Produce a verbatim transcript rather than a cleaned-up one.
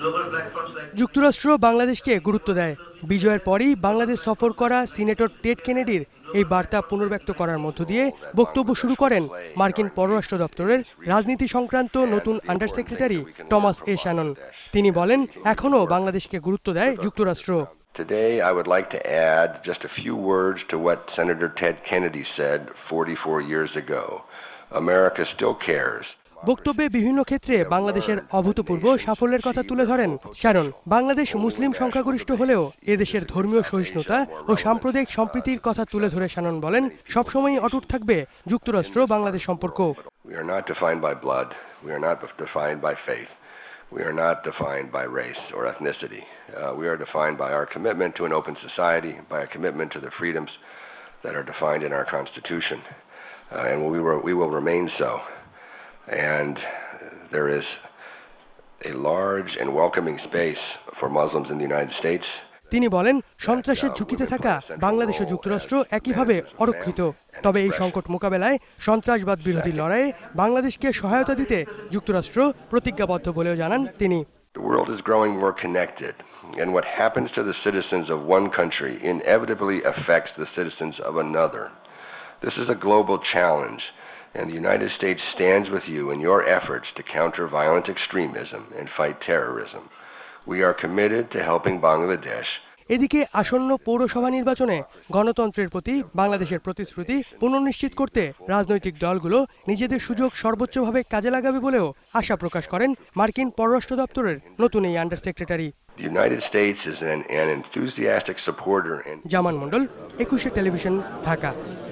যুক্তরাষ্ট্র বাংলাদেশকে গুরুত্ব দেয়। বিজয়ের পরই বাংলাদেশ সফর করা সিনেটর টেড কেনেডির এই বার্তা পুনর্ব্যক্ত করার মধ্য দিয়ে বক্তব্য শুরু করেন মার্কিন পররাষ্ট্র দপ্তরের রাজনীতি সংক্রান্ত নতুন under secretary Thomas A Shannon. তিনি বলেন, এখনও বাংলাদেশকে গুরুত্ব দেয় যুক্তরাষ্ট্র। Today, I would like to add just a few words to what Senator Ted Kennedy said forty-four years ago. America still cares. বক্তব্যে বিভিন্ন ক্ষেত্রে বাংলাদেশের অভূতপূর্ব সাফল্যের কথা তুলে ধরেন শ্যারন। বাংলাদেশ মুসলিম সংখ্যাগরিষ্ঠ হলেও এদেশের ধর্মীয় সহিষ্ণুতা ও সাম্প্রদায়িক সম্প্রীতির কথা তুলে ধরে শ্যানন বলেন, সবসময়ই অটুট থাকবে যুক্তরাষ্ট্র বাংলাদেশ সম্পর্ক। We are not defined by blood. We are not defined by faith. We are not defined by race or ethnicity. Uh, we are defined by our commitment to an open society, by a commitment to the freedoms that are defined in our Constitution, uh, and we will, we will remain so. And there is a large and welcoming space for Muslims in the United States. তিনি বলেন, সন্ত্রাসের ঝুঁকিতে থাকা বাংলাদেশ ও যুক্তরাষ্ট্র একইভাবে অরক্ষিত। তবে এই সংকট মোকাবেলায় সন্ত্রাসবাদ বিরোধী লড়াইয়ে বাংলাদেশকে সহায়তা দিতে যুক্তরাষ্ট্র প্রতিজ্ঞাবদ্ধ বলেও জানান তিনি। The world is growing more connected, and what happens to the citizens of one country inevitably affects the citizens of another. This is a global challenge, and the United States stands with you in your efforts to counter violent extremism and fight terrorism. We are committed to helping Bangladesh. এদিকে আসন্ন পৌরসভা নির্বাচনে গণতন্ত্রের প্রতি বাংলাদেশের প্রতিশ্রুতি পুনর্নিশ্চিত করতে রাজনৈতিক দলগুলো নিজেদের সুযোগ সর্বোচ্চভাবে কাজে লাগাবে বলেও আশা প্রকাশ করেন মার্কিন পররাষ্ট্র দপ্তরের নতুন এই under secretary. The United States is an, an enthusiastic supporter. Zaman Mondal, Ekushey television, Dhaka.